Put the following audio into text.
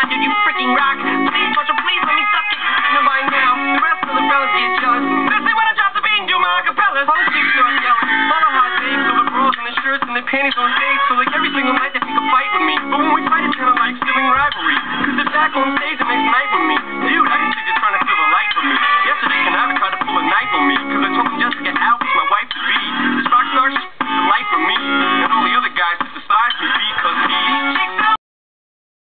God, dude, you freaking rock. Please, Marshall, please let me stop getting by now. The rest of the fellas get jealous, especially when I drop the beat and do my acapellas. All the chicks start yelling, all the hot babes, all the bras and the shirts and the panties on stage. So like every single night they pick a fight with me, but when we fight it's kinda like sibling rivalry. Cause if back on stage it makes night